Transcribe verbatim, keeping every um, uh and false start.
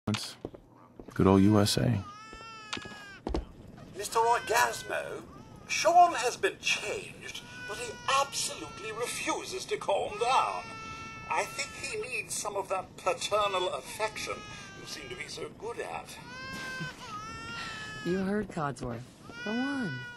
Good old U S A. Mister Orgasmo, Sean has been changed, but he absolutely refuses to calm down. I think he needs some of that paternal affection you seem to be so good at. You heard Codsworth. Go on.